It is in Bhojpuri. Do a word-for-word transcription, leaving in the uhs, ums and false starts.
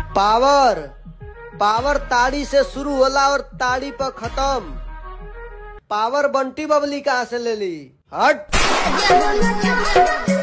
पावर पावर ताड़ी से शुरू होला और ताड़ी पर खत्म। पावर बंटी बबली कहाँ से ले ली? हट।